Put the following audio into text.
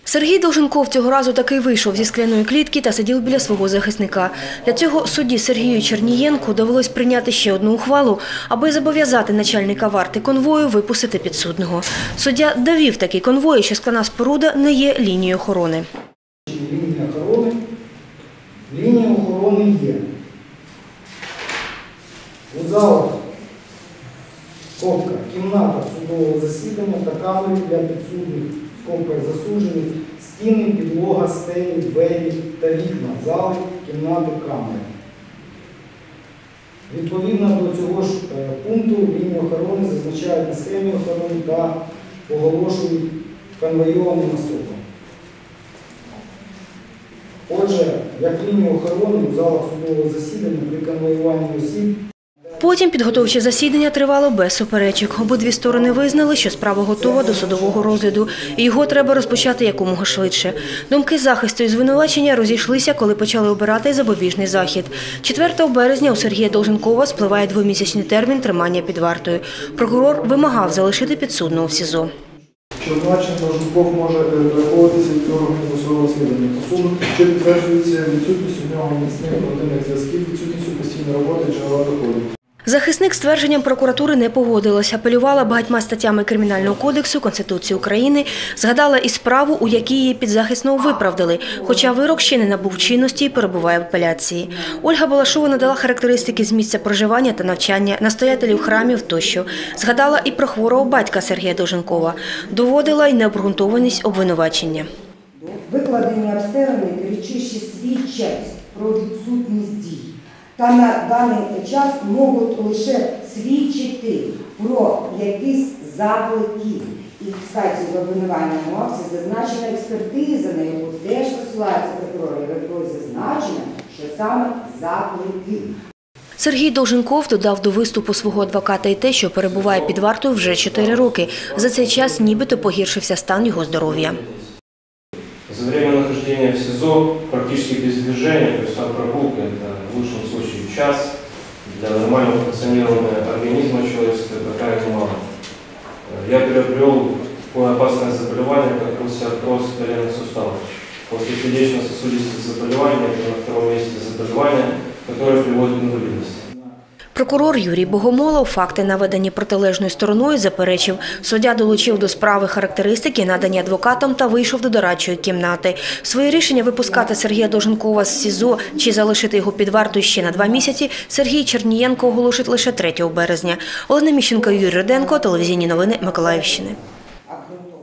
Сергій Долженков цього разу таки вийшов зі скляної клітки та сидів біля свого захисника. Для цього судді Сергію Чернієнку довелось прийняти ще одну ухвалу, аби зобов'язати начальника варти конвою випустити підсудного. Суддя довів такий конвой, що скляна споруда не є лінією охорони. Лінія охорони є. У залах скобка, кімната судового засідання та камери для підсудних, скобка засуджених, стіни, підлога, стелі, двері та вікна, зали, кімнати, камери. Відповідно до цього ж пункту лінію охорони зазначають на схемі охорони та оголошують конвойованим особам. Отже, як лінію охорони у залах судового засідання при конвоюванні осіб. Потім підготовче засідання тривало без суперечок. Обидві сторони визнали, що справа готова до судового розгляду, і його треба розпочати якомога швидше. Думки захисту і звинувачення розійшлися, коли почали обирати запобіжний захід. 4 березня у Сергія Долженкова спливає 2-місячний термін тримання під вартою. Прокурор вимагав залишити підсудного в СІЗО. Що обвинувачений Долженков може переховуватися від органів досудового розслідування та суду, що підтверджується відсутністю в нього міцних родинних зв'язків, відсутністю постійної роботи джерела доходів. Захисник з твердженням прокуратури не погодилась, апелювала багатьма статтями Кримінального кодексу, Конституції України, згадала і справу, у якій її підзахисного виправдали, хоча вирок ще не набув чинності і перебуває в апеляції. Ольга Балашова надала характеристики з місця проживання та навчання, настоятелів храмів тощо. Згадала і про хворого батька Сергія Долженкова. Доводила й необґрунтованість обвинувачення. Викладені обставини кричуще свідчать про відсутність дій. Та на даний час можуть лише свідчити про якісь заклики. І, кстати, в обвинувальному акті зазначена експертиза, на яку теж посилається прокурор, якою зазначено, що саме заклики. Сергій Долженков додав до виступу свого адвоката і те, що перебуває під вартою вже 4 роки. За цей час нібито погіршився стан його здоров'я. За время нахождения в СИЗО практически без движения, то есть прогулка – это в лучшем случае час, для нормального функционирования организма человеческого это крайне мало. Я приобрел такое опасное заболевание, как остеопороз коленных суставов. После сердечно-сосудистых заболеваний это на втором месте заболевания, которое приводит к инвалидности. Прокурор Юрій Богомолов факти, наведені протилежною стороною, заперечив. Суддя долучив до справи характеристики, надані адвокатом, та вийшов до дорадчої кімнати. Своє рішення випускати Сергія Долженкова з СІЗО чи залишити його під вартою ще на 2 місяці Сергій Чернієнко оголошить лише 3 березня. Олена Міщенко, Юрій Руденко, телевізійні новини Миколаївщини.